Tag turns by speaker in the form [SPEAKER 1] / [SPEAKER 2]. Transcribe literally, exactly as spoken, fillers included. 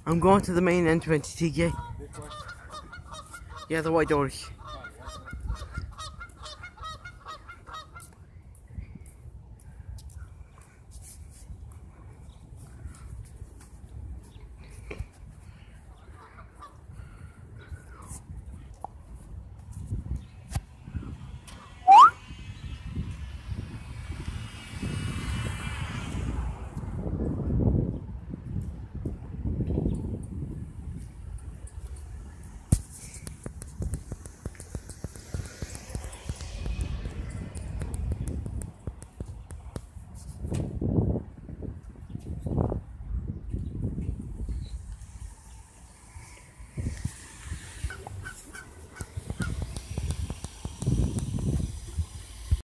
[SPEAKER 1] I'm going to the main entrance, T J. Yeah, the white doors.